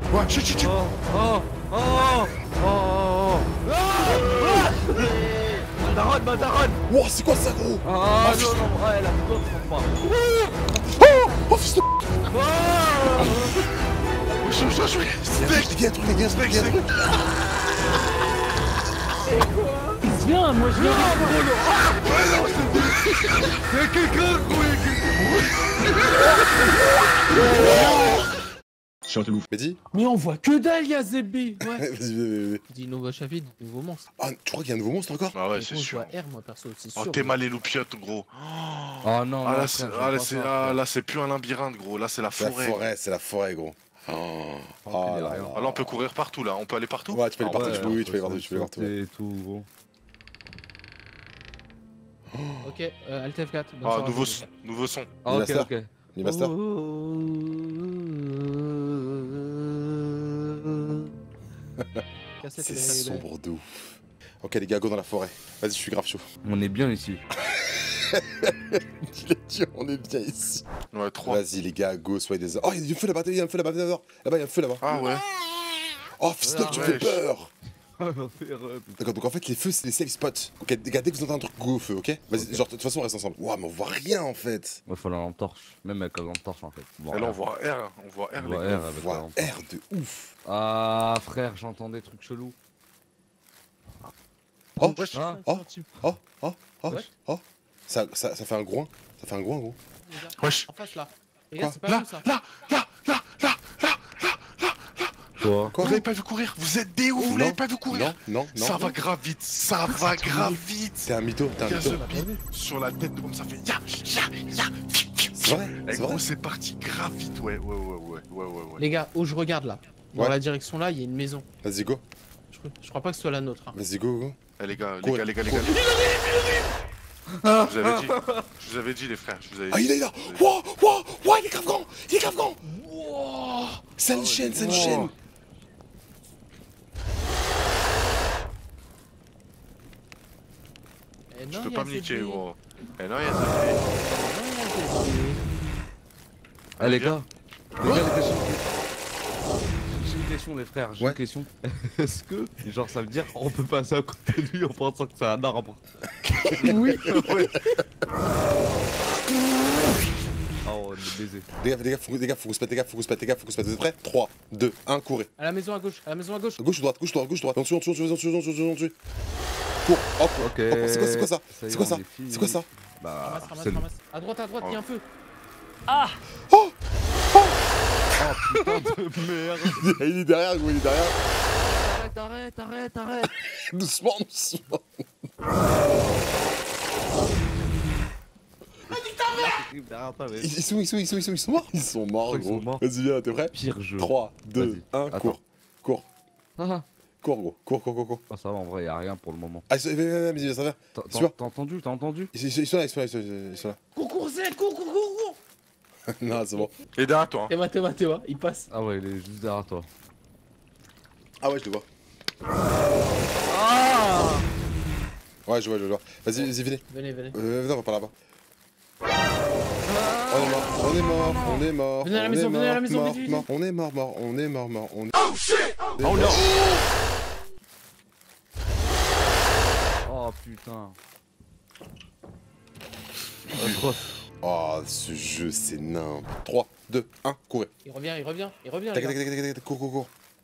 Ouais, chut. Oh. Daronne. Wow, c'est quoi ça, gros? Ah non, elle a peur, je crois pas. Oh, fils de... Steak. Les gars, truc, les gars. Viens, moi je viens. Y'a quelqu'un, gros, Chante le ouf. Mehdi? Mais on voit que dalle, y'a Zébé. Ouais. Vas-y. Dis nouveau chapitre, nouveau monstre. Ah, tu crois qu'il y a un nouveau monstre encore? Ah ouais, Mais c'est gros, sûr. Je vois R, moi perso, c'est sûr. Oh, t'es mal les loupiottes, gros. Oh non, Ah non, là, c'est plus un labyrinthe, gros. Là, c'est la forêt. C'est la forêt, gros. Oh là là. Ah, là, on peut courir partout, là. On peut aller partout. Ouais, tu peux aller partout, tu peux aller partout. Et tout, gros. Ok, Alt F4. Ah, nouveau son. Ah, ok, Master. ok. Les masters. C'est sombre de ouf. Ok, les gars, go dans la forêt. Vas-y, je suis grave chaud. On est bien ici. Il a dit, on est bien ici. Ouais, 3. Vas-y, les gars, go, soyez des. Oh, il y a un feu là-bas, il y a un feu là-bas, là-bas, il y a un feu là-bas. Ah ouais. Oh, fils de, tu me fais peur. D'accord, donc en fait, les feux, c'est les safe spots. Ok, les gars, dès que vous entendez un truc, go au feu, ok? Vas-y, genre, de toute façon, on reste ensemble. Ouah, mais on voit rien en fait. Il faut la lampe torche. Même avec la lampe torche en fait. Bon, Et là, on voit R. On voit R, les gars. R On avec voit la lampe. R de ouf. Ah, frère, j'entends des trucs chelous. Oh, Wesh. Ah, oh. Ça fait un groin. Ça fait un groin, gros. Wesh. En face là. Les gars, c'est pas Là, nous ça. là. quoi? Quoi? Vous l'avez pas vu courir? Vous êtes des ouf, vous l'avez pas vu courir? Non. Ça va grave vite, ça va grave vite. T'es un mytho, t'es un mytho. Sur la tête, comme ça fait ya. C'est vrai, Et c'est gros, vrai. c'est parti grave vite, ouais. Les gars, où je regarde là. Dans Ouais. la direction là, il y a une maison. Vas-y, go. Je crois pas que ce soit la nôtre. Hein. Vas-y, go. Eh les gars. Cours. Je vous avais dit les frères, je vous avais dit. Ah, il est là. Ouah, il est grave grand. Ça le chaîne. Eh Je non, peux y a pas me niquer, Zébé. gros. Eh non, y'a ça. Non, y a Zébé. Ah, les gars. Oh. J'ai une question, les frères. J'ai Ouais. une question. Est-ce que, genre, ça veut dire on peut passer à côté de lui en pensant que c'est un arbre? Oui. Oh, le baiser. Les gars, faut qu'on se pète. Vous êtes prêts? 3, 2, 1, courez. À la maison à gauche, Gauche ou droite? En dessous. Cours. Hop. Ok. C'est quoi ça? Ça y est, C'est quoi on ça? est fini. C'est quoi ça? Bah, Ramasse. À droite, il y a un feu. oh putain de merde. Il est derrière, gros, il est derrière. Arrête. Doucement. Derrière toi, mais- Ils sont morts. Ils sont morts, Ils sont gros. morts. Vas-y, viens, t'es prêt? Pire jeu. 3, 2, Vas-y. 1, Attends. cours. Ah, Cours, gros. Cours. ah, ça va, en vrai, y'a rien pour le moment. Ah, viens, ça va. T'as entendu? Ils sont là. Cours, Zed, cours. Non, c'est bon. Et derrière toi. T'es vois, il passe. Ah ouais, il est juste derrière toi. Ah ouais, je le vois. Ah. Ouais, je vois. Vas-y, venez. Venez. Venez, on va par là-bas. On est mort. Venez à la maison, vite. On est mort. Oh non. Oh putain. Atroce. Oh, ce jeu, c'est nimp. 3, 2, 1, courez. Il revient. Les Tac, gars. cours.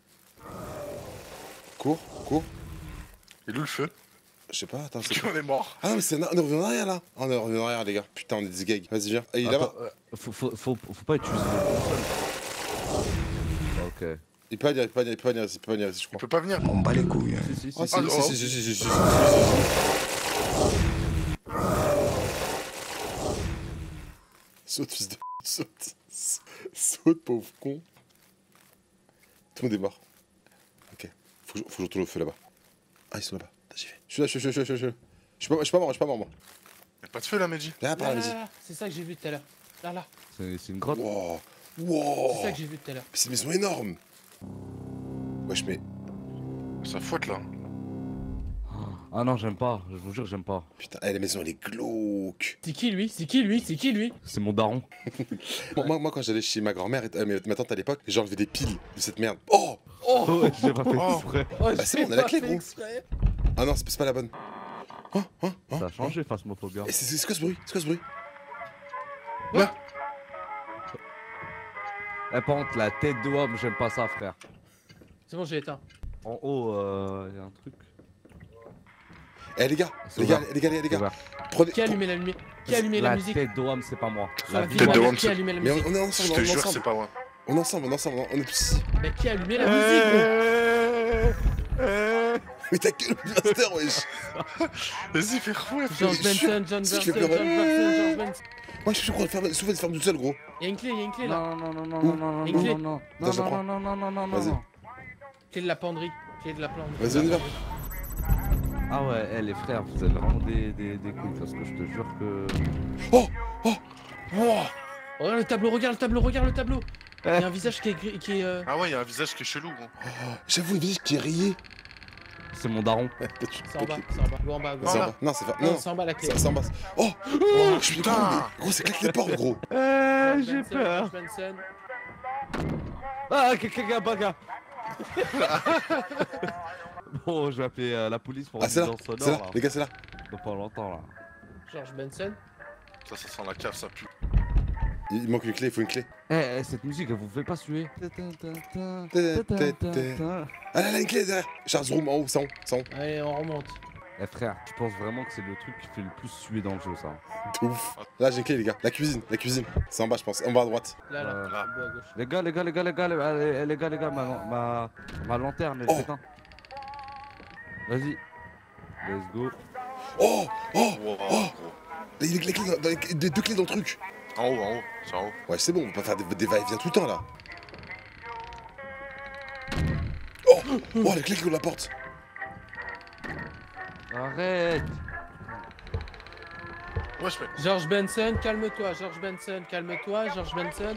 Cours. Et où le feu? Je sais pas, attends, c'est On est mort. Ah non, mais c'est. On est revenu en arrière là. On est revenu en arrière, les gars. Putain, on est des gags. Vas-y, viens. Il est là-bas. Attends, faut pas utiliser le console. Ok. Il peut pas venir ici, je Il crois. peut pas venir. On bat les couilles. Si. Ah, si. Saute, fils de. Saute, pauvre con. Tout le monde est mort. Ok. Faut que je retourne au feu là-bas. Ah, ils sont là-bas. J'y vais. Je suis là. Je suis pas mort, moi. Y'a pas de feu là, Medji. Viens par là, vas-y. Là. C'est ça que j'ai vu tout à l'heure. Là. C'est une grotte. Wow. C'est ça que j'ai vu tout à l'heure. Mais c'est une maison énorme. Wesh, mais. Ça fouette là. Ah non, j'aime pas, je vous jure, j'aime pas. Putain, la maison elle est glauque. C'est qui lui? C'est qui lui? C'est qui lui? C'est mon daron. Moi quand j'allais chez ma grand-mère, ma tante à l'époque, j'enlevais des piles de cette merde. Oh Oh, Ouais, j'ai pas fait Oh. exprès. oh Bah, c'est bon, on a la clé, fait gros. exprès. Ah non, c'est pas la bonne. Ça a changé, Phasmophobia. Et c'est quoi ce bruit? C'est quoi ce bruit? Eh, par contre, la tête de homme, j'aime pas ça, frère. C'est bon, j'ai éteint. En haut, y a un truc. Eh les gars, C'est les gars, ouvert. les gars, les gars, Ouvert. prenez... Qui a allumé la lumière? Qui a allumé la musique? tête de homme, c'est pas moi. La La vie Tête de de homme, qui a c'est- allumé la Mais musique? on est Je ensemble, te on est jure, c'est ensemble. pas moi. On est ensemble, on est tous ici. Mais qui a allumé la musique, gros? Mais ta gueule, Master, wesh. Vas-y, fais fou, George Benson, John Si je fais Benson, pleurer. John Benson, George Benson. Moi je suis sûr qu'on va souvent des fermes tout seul, gros. Y'a une clé là. Non, non, non, Où non, non, Une non, clé. non, non, Attends, je la prends. non, non, non, non, non, Vas-y. non. Clé de la penderie. Clé de la penderie. Vas-y, on y va. Ah ouais, eh, les frères, vous êtes vraiment des couilles, parce que je te jure que... Oh Oh Oh Regarde le tableau, regarde le tableau, regarde le tableau. Eh. Y'a un visage qui est gris, qui est. Ah ouais, y'a un visage qui est chelou, gros. J'avoue, une visage qui est rayée. C'est mon daron. C'est en bas, c'est en bas. Go en bas, go C'est en en bas. bas. Non, c'est pas. Non, Non, c'est en bas la clé. c'est en bas. Oh Oh, Je suis putain. gros, mais gros, c'est claque les portes, gros. George J'ai Benson, peur. George Benson. Ah, quelqu'un baga. Bon, je vais appeler la police pour Ah, une c'est là, nuisance sonore, c'est là, là. les gars, c'est là. Dans pas longtemps, là. George Benson. Ça sent la cave, ça pue. Il manque une clé, il faut une clé. Cette musique, elle vous fait pas suer. Ah là, là, une clé derrière. Charles Room en haut, c'est en haut, c'est en haut. Allez, on remonte. Eh frère, je pense vraiment que c'est le truc qui fait le plus suer dans le jeu, ça. De ouf. Là, j'ai une clé, les gars. La cuisine. C'est en bas, je pense. En bas à droite. Là, Euh, là, au bout à gauche. Les gars, ma lanterne, elle Oh. s'éteint. Vas-y. Let's go. Oh Oh Wow, Oh. gros. Il y a les clés deux clés dans le truc. En haut, c'est en haut. Ouais, c'est bon, on va pas faire des va-et-vient tout le temps, là. Oh Oh, la clé qui ouvre la porte. Arrête. Ouais, je fais. George Benson, calme-toi. George Benson, calme-toi. George Benson.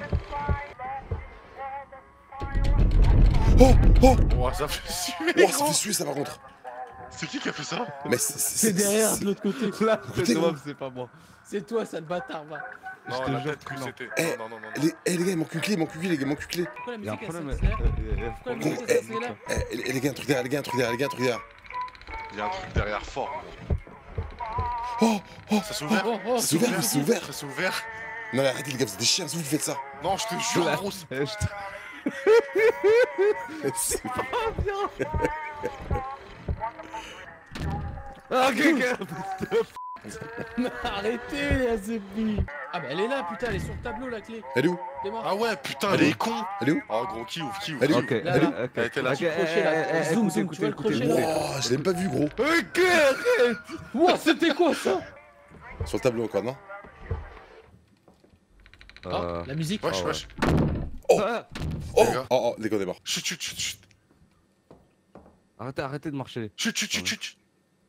Oh Oh Oh, ça fait suer, Oh, ça gros. fait suer, ça, par contre. C'est qui a fait ça? Mais C'est derrière, de l'autre côté. Là, Écoutez, gros. c'est pas moi. C'est toi, sale bâtard, va. Non, te la jure tête que que non. c'était. Eh, Non, non, non, non. les gars, il manque une clé, il manque une clé, les gars, il manque une clé. Pourquoi la Y'a un musique elle problème. s'accélère? Pourquoi la Gros, musique eh, elle s'accélère? les gars, un truc derrière, les gars, un truc derrière, les gars, un truc derrière. Il y a un truc derrière fort, gros. Oh Oh Ça s'est ouvert? Oh, oh, C'est ouvert, c'est ouvert. Ça s'est ouvert? Non, mais arrêtez, les gars, vous êtes des chiens, si vous faites ça. Non, je te jure, Là. gros. C'est- Ah, quelqu'un. Arrêtez, Azebi. Ah bah elle est là, putain, elle est sur le tableau la clé. Elle est où? T'es mort. Ah ouais, putain, elle est con. Elle est où? Oh, gros, qui ouvre, qui ouvre? Elle est où? Ok, Là, Elle est où? là. ok. Elle était là. Ok, Crochet, là. Zoom, zoom, tu vois le crochet, là? Oh, je l'ai même pas vu, gros. Ok, arrête. Ouah, c'était quoi ça? Sur le tableau encore, non? Ah, la musique. Wesh, Ah ouais. wesh. Ah, Oh Les gars. Oh, les gars, on est mort. Chut, chut, chut, chut. Arrêtez de marcher. Chut, chut, chut, chut.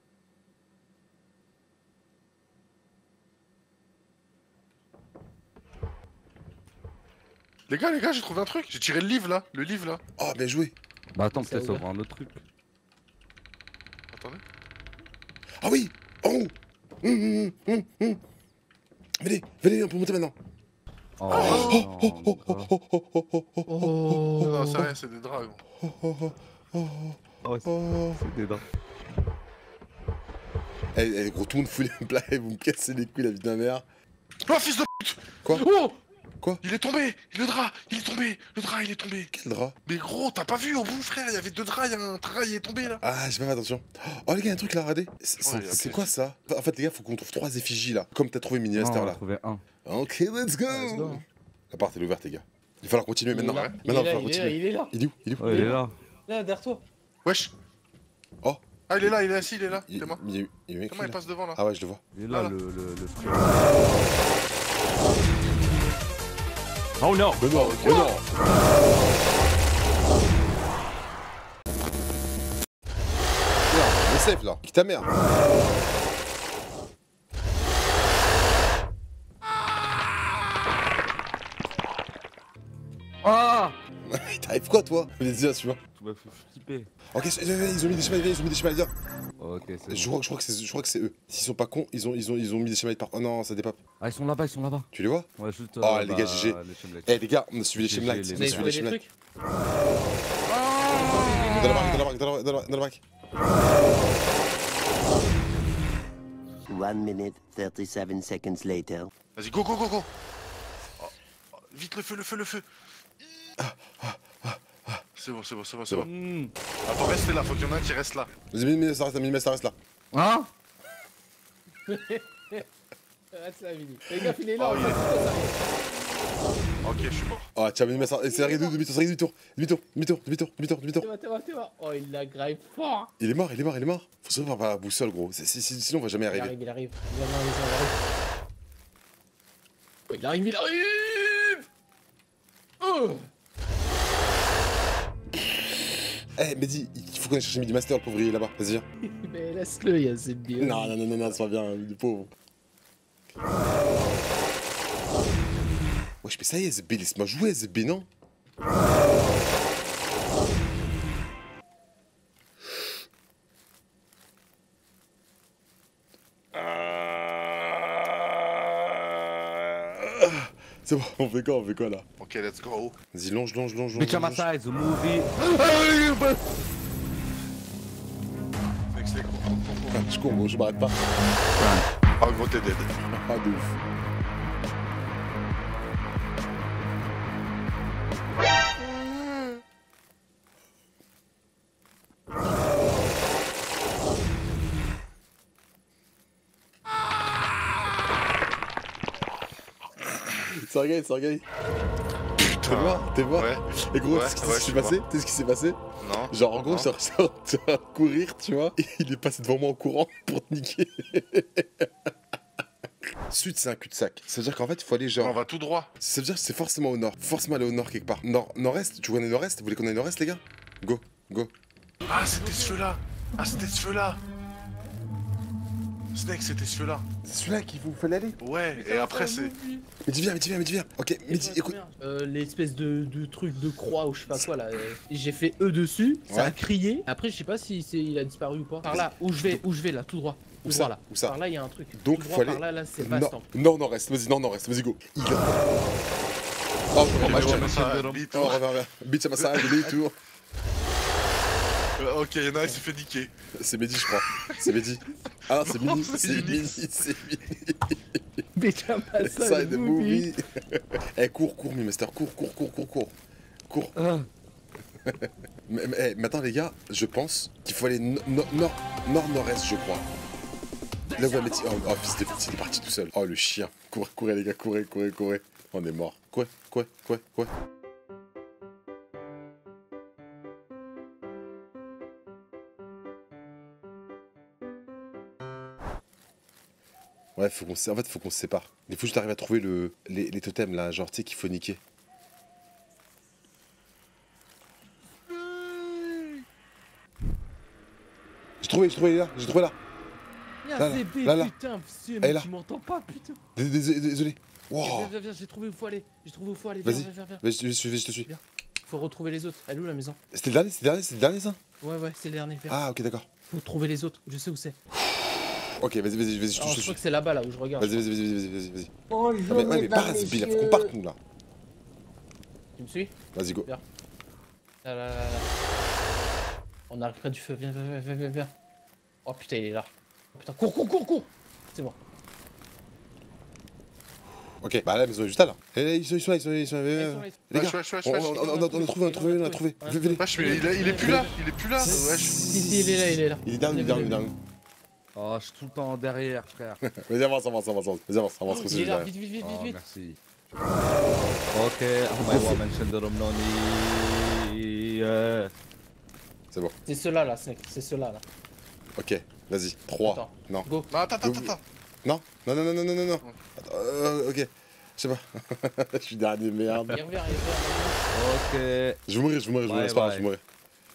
Les gars, j'ai trouvé un truc. J'ai tiré le livre là. Le livre là. Oh, bien joué. Bah attends, Ça peut-être ça ouvert. ouvre un autre truc. Attendez. Ah oui En haut Venez, venez, on peut monter maintenant. Oh, Oh, non, oh, oh, oh, oh, oh, oh, Non, c'est rien, c'est des draps, gros. oh, ouais, oh. c'est des dents. Eh, gros, tout le monde fout les plats et vous me cassez les couilles, la vie de ma mère. Oh, fils de. Oh Quoi? Il est tombé. Le drap, il est tombé. Le drap, il est tombé. Quel drap? Mais gros, t'as pas vu au bout, frère? Il y avait deux draps. Il y a un drap, il est tombé là. Ah, j'ai pas fait attention. Oh, les gars, un truc là, regardez. Ouais, C'est ok. quoi ça? En fait, les gars, faut qu'on trouve 3 effigies là. Comme t'as trouvé Mini Non, Master on a là. trouvé un. Ok, let's go! Let's go. La porte elle est ouverte, les gars. Il va falloir continuer Il est maintenant. là, Maintenant, il est il va là, falloir il est là, continuer. il est là. Il est où? Il est où? Ouais, il est là. Là, derrière toi. Wesh. Oh. Ah, il est là, il est assis, il est là. Il T'es mort. il y a eu écrit, Comment il là. passe devant là? Ah ouais, je le vois. Il est là, Voilà. le frère. Oh non. Mais non, mais non! Tiens, on est safe là. Qui ta mère? Ah. T'arrives quoi toi? Vas-y, tu vois. Tu m'as fait flipper. Ok, ils ont mis des chemins, ils ont mis des chemins, viens. Ok, c'est Je bon. crois que c'est eux. S'ils sont pas cons, ils ont mis des schémas par. Oh non, ça dépape. Ah, ils sont là-bas, ils sont là-bas. Tu les vois? Ouais, juste. Oh, les gars, GG. les Chemlights. Eh les gars, on a suivi les GG, Chemlights. les On Vous a avez suivi trouvé les des Chemlights. trucs? Dans la baraque. 1 minute, 37 seconds later. Vas-y, go, go, go, go. Oh, oh, vite, le feu, le feu, le feu. C'est bon, c'est bon, c'est bon, c'est bon. Attends, restez là, faut qu'il y en a un qui reste là. Vas-y, mets ça reste là. Hein? Reste là, Vini. Les gars, il est là, Oh, on il est- va ça. Ok, je suis mort. Oh, tiens, mets ça. C'est arrivé demi-tour. T'es mort. Oh, il la grave fort. Il est mort. Faut se faire par la boussole, gros. Sinon, on va jamais Il arriver. arrive. Il arrive. Oh, il arrive. Oh. Eh, Mehdi, il faut qu'on aille chercher Midi Master, le pauvre, il est là-bas. Vas-y, viens. Mais laisse-le, il y a cette bien. Non, ça va bien, le pauvre. Wesh, mais ça y est, ZB, laisse-moi jouer, ZB, non? C'est bon, on fait quoi là? Ok, let's go. Vas-y, longe. Bitch on my side, the movie. C'est court. Je suis con, gros, je m'arrête pas. Ah, gros, t'es dead. Ah, de ouf. C'est un gars. T'es mort. Ouais. Et gros, Ouais, tu sais ouais, ce qui s'est passé? Tu sais ce qui s'est passé? Non. Genre, en gros, Non. ça va courir, tu vois, et il est passé devant moi en courant pour te niquer. Sud, c'est un cul-de-sac. Ça veut dire qu'en fait, il faut aller genre. On va tout droit. Ça veut dire que c'est forcément au nord. Forcément aller au nord quelque part. Nord-est, tu connais nord-est? Vous voulez qu'on aille nord-est, les gars? Go. Ah, c'était ce feu-là. Snake, c'était ce feu-là. C'est celui-là qu'il vous fallait aller? Ouais, et après, c'est. Mais dis viens. Ok, mais dis, écoute. L'espèce de truc de croix ou je sais pas quoi là. J'ai fait E dessus, ça a Ouais. crié. Après, je sais pas si il a disparu ou pas. Par là, où je vais là, tout droit. Où Tout ça droit là. Où ça Par là, il y a un truc. Donc, Tout faut droit, aller- par là, c'est pas stamp. Nord-est, vas-y, go. Il a. Oh, Moi, je oh, t'aime ça, oh, demi-tour. reviens. Bitch à ma side, demi-tour. Ok, il y en a un, il s'est fait niquer. C'est Mehdi, je crois. C'est Mehdi. Ah, c'est Non, Mini. c'est C'est Mini. Mini. Mais tu as pas ça, Side le movie. movie. Eh, cours, Mimaster, cours. Cours. Mais attends, les gars, je pense qu'il faut aller nord-nord-est, je crois. Là où va mettre. Oh, fils de pute, il est parti tout seul. Oh, le chien. Courez, les gars, courez. On est mort. Quoi. Ouais, faut qu'on se sépare. Il faut juste arriver à trouver les totems là, genre, tu sais, qu'il faut niquer. J'ai trouvé là. Là, CB, là. putain, Elle est mais là. tu m'entends pas, putain. Désolé. Wow. Viens, j'ai trouvé où faut aller. Vas-y. Viens. Vas-y, je te suis. Faut retrouver les autres. Elle est où la maison? C'était le dernier ça? Ouais, c'est le dernier. Viens. Ah, ok, d'accord. Faut trouver les autres. Je sais où c'est. Ok, vas-y, je Alors, te je crois suis. que c'est là-bas là où je regarde. Vas-y. Bonjour, Ah, mais pas Rasby, là, faut qu'on parte nous là. Tu me suis? Vas-y, go. Là. On arrive près du feu. Viens. Oh putain, il est là. Oh, putain, cours. C'est bon. Ok, bah là, la maison est juste là. Ils sont là. Les gars, Wesh. on a trouvé. Venez. Wesh, mais il est plus là. Wesh. Si, il est là. Il est derrière nous. Oh, je suis tout le temps derrière, frère. Vas-y, avance. Vas-y, avance. Il est là, vite. Oh, merci. Ok, my woman Shenderomnoni. C'est bon. C'est ceux-là là, Snake. C'est ceux-là là. Ok, vas-y. 3. Attends. Non. Go. Non, attends. Non. Attends, ok. Je sais pas. Je suis dernier, merde. Il revient. Ok. Je vais mourir, Ouais, c'est pas grave, ouais. je vais mourir.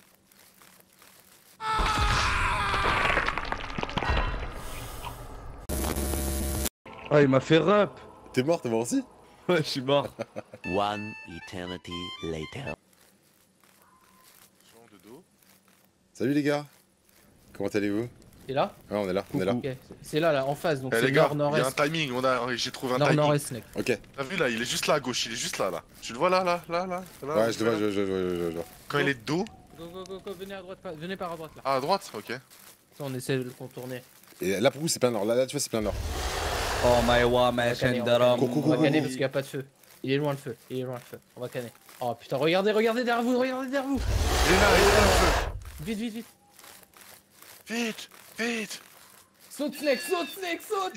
Ah, il m'a fait rep. T'es mort aussi? Ouais, je suis mort. 1 eternity later. De dos. Salut les gars. Comment allez-vous? T'es là? Ouais, on est là, on est là. Ok, c'est là, en face, donc Eh c'est les gars, nord, il y a un nord-est. timing, j'ai trouvé un Nord, timing. nord-est, Snake. Ok. T'as vu là, il est juste là à gauche, il est juste là. Tu le vois là. Ouais, je le vois, je le vois. Quand il est de dos. Go, venez à droite, venez par à droite là. Ah, à droite, ok. On essaie de le contourner. Et là, pour vous, c'est plein nord. Là, tu vois, c'est plein nord. Oh my wa, On ma va canner, chaîne on va canner. Coucou, On va coucou. canner parce qu'il n'y a pas de feu. Il est loin le feu, On va canner. Oh putain, regardez derrière vous, Il est là, le feu. Vite. Vite. Saute Snake, saute.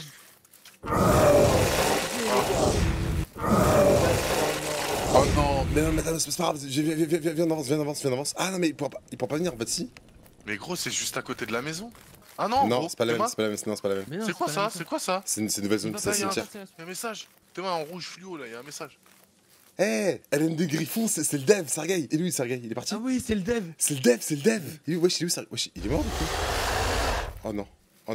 Oh non, mais non, mais attends, c'est pas grave. Viens d'avance. Ah non, mais il pourra pas venir en fait, si. Mais gros, c'est juste à côté de la maison. Ah non, Non, gros, c'est pas la même, Théma. c'est pas la même, non, c'est pas la même. Mais non, C'est quoi pas ça la C'est quoi ça C'est une nouvelle zone, Là, c'est un il y a un- cimetière. il y a un message. Théma en rouge fluo là, il y a un message. Eh, LN des Griffons, c'est le dev, Sergei. Et lui, Sergei, il est parti. Ah oui, c'est le dev. C'est le dev. Wesh, il est où, Sergei? Wesh, il est mort du coup. Oh non.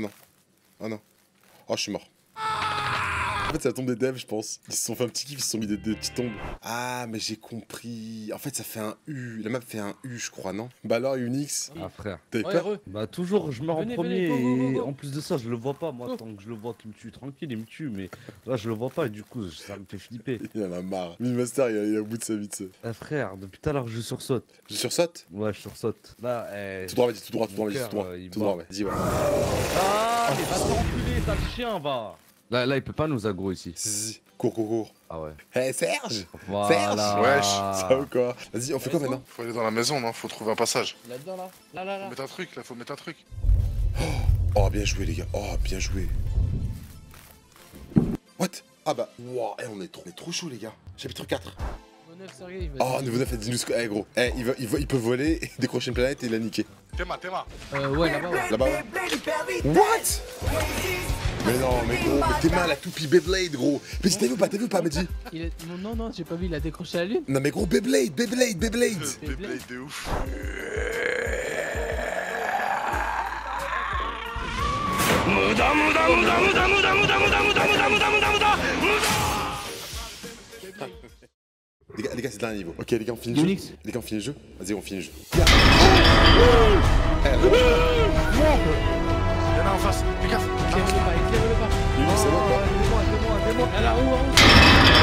Oh, je suis mort. En fait, c'est la tombe des devs, je pense. Ils se sont fait un petit kiff, ils se sont mis des petites tombes. Ah, mais j'ai compris. En fait, ça fait un U. La map fait un U, je crois, non? Bah alors, Unix, Ah frère. t'avais Ouais, peur? heureux. Bah toujours, je meurs en Venez, premier go. et en plus de ça, je le vois pas. Moi, Go. tant que je le vois qu'il me tue tranquille, il me tue. Mais là, je le vois pas et du coup, ça me fait flipper. Il en a marre. Mimaster, il est au bout de sa vie, tu sais. Eh frère, depuis tout à l'heure, je sursaute. Je sursaute? Ouais, je sursaute. Là, Tout droit, vas-y, tout droit, Mon cœur, il tout droit, bat. vas-y, ouais. Ah, mais va t'enculer, t'as le chien, va. Là, il peut pas nous aggro ici. Si. Cours. Ah ouais. Hé, Serge! Voilà. Wesh, Ça ou quoi? Vas-y, on fait quoi maintenant? Faut aller dans la maison, non? Faut trouver un passage. Là-dedans, là. Faut mettre un truc là, faut mettre un truc. Oh, bien joué, les gars. Oh, bien joué. What? Ah bah, wow, on est trop chaud, les gars. Chapitre 4. Nouveau 9, Sergei, il va. Oh, nouveau 9, dis-nous ce que. Eh, gros. Eh, il peut voler, décrocher une planète et la niquer. Théma. Ouais, là-bas, ouais. Là-bas, ouais. What? Mais non, mais gros, mais tes mains, la toupie Beyblade, gros. Mais t'as vu ou pas, Mehdi? Non, j'ai pas vu, il a décroché la lune. Non, mais gros, Beyblade. Beyblade de ouf. Les gars, c'est dernier niveau. Ok, les gars, on finit le jeu. Unix. Les gars, on finit le jeu. Vas-y, on finit le jeu. Il y en a en face. Fais gaffe. Éclaire-le pas. Unix, c'est bon, quoi? Aidez-moi. À la roue.